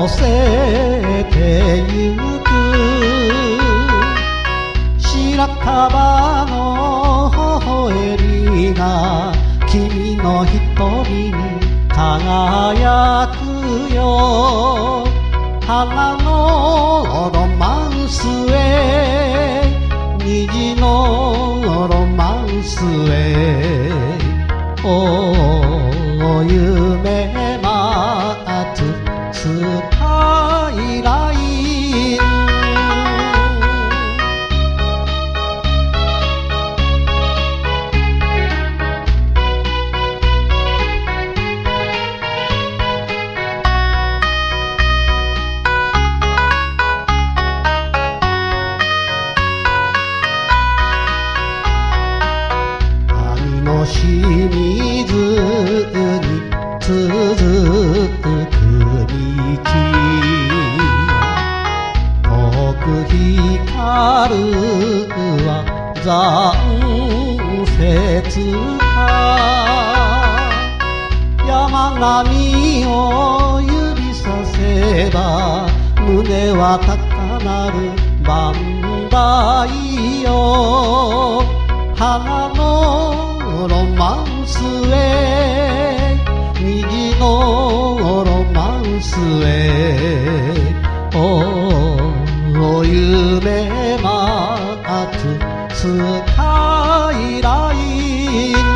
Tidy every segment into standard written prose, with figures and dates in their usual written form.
せてゆく白樺の微笑みが君の瞳に輝くよ。花のロマンスへ、虹のロマンスへ、お夢待つスカイライン。清水に続く道、遠く光るは残雪か。山並みを指させば胸は高鳴る万代よ。花のロマンスへ、虹のロマンスへ、お夢待つスカイライン。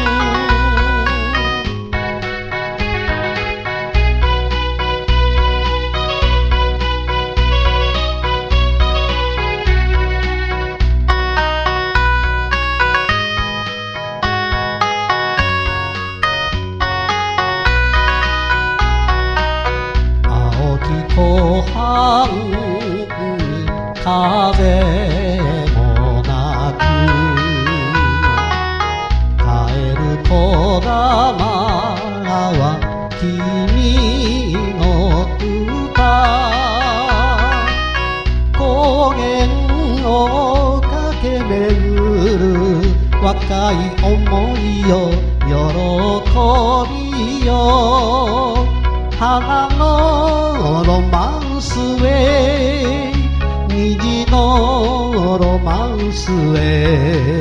湖畔に風もなく、帰るこだまは君の歌。高原を駆け巡る若い思いよ、喜びよ。花のロマンスへ、虹のロマンスへ、